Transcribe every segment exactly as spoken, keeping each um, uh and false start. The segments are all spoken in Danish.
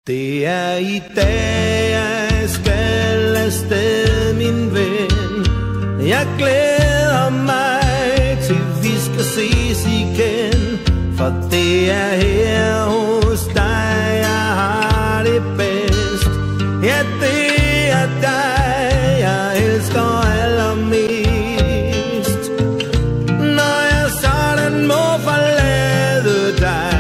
Det er i dag, jeg skal afsted, min ven. Jeg glæder mig til, vi skal ses igen. For det er her hos dig, jeg har det bedst. Ja, det er dig, jeg elsker allermest. Når jeg sådan må forlade dig,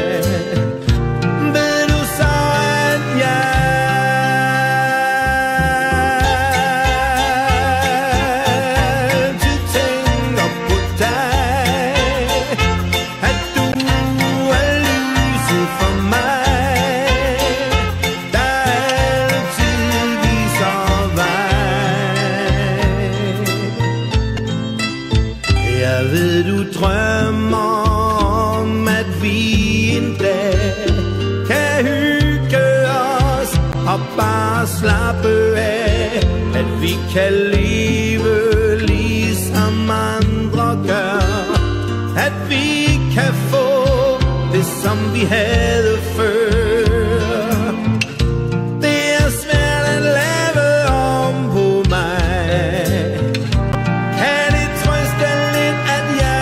drømmer om, at vi en dag kan hygge os og bare slappe af. At vi kan leve ligesom andre gør. At vi kan få det, som vi havde før. Det er svært at lave om på mig. Kan det trøste lidt, at jeg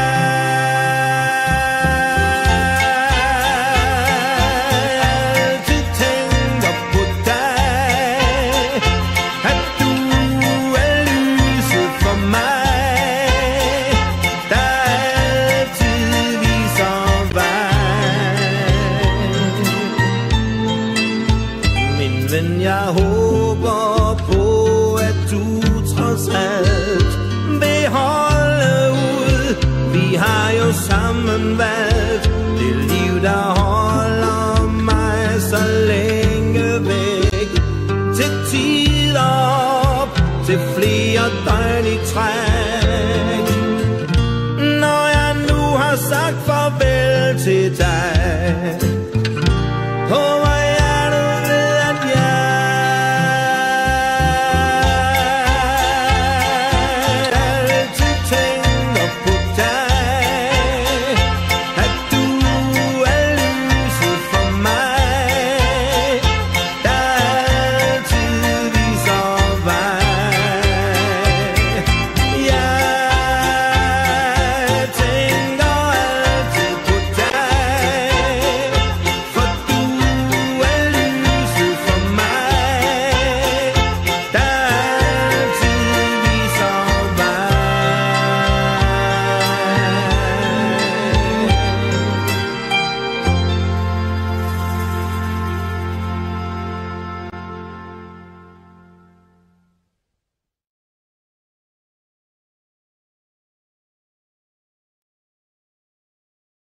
men jeg håber på, at du trods alt vil holde ud. Vi har jo sammen valgt det liv, der holder mig så længe væk. Til tider op, til flere døgn i træk.